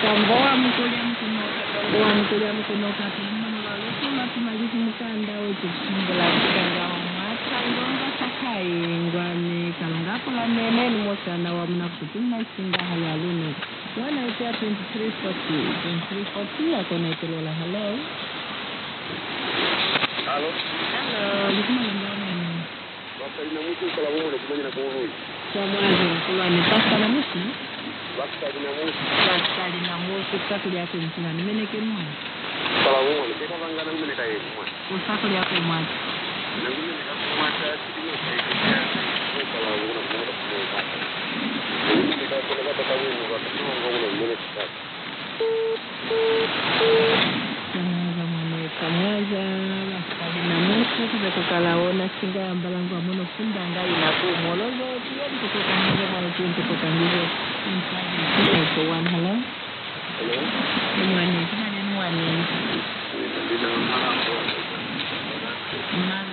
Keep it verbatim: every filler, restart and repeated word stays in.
Kongoa mkulia mkono kongoa mkulia mkono kati mmono la leto la tumalizi mkanda wetu kumbula kutanga mata ngonga sakai ngwani kalungapo la nene ni mosa na wamna kutumna singa hayalune wana itia twenty-three forty twenty-three forty akona itelola hello Halo hello likuma ngana ni baka ina mtu kala wone kumenya na kuhuri kwa mwanzo mkulani pasta na musi baka ina mtu basta ina musi kakuli yako mkulani meneke mwana kala wone keta bangana ngene kai mwana usakuli yako mwana na ngene kama mwana sio kai kala wone kumenya kwa ngene kai kwa kata kwa wone kwa kama ngone ngene kai Kamwaza na musi kuja kukalaona singa ya mbalangu wa mono funda ngai na kumolozo pia kutoka nje mwa tuntu kutoka nje inside for one hello hello mwani kama ni mwani ndio mara kwa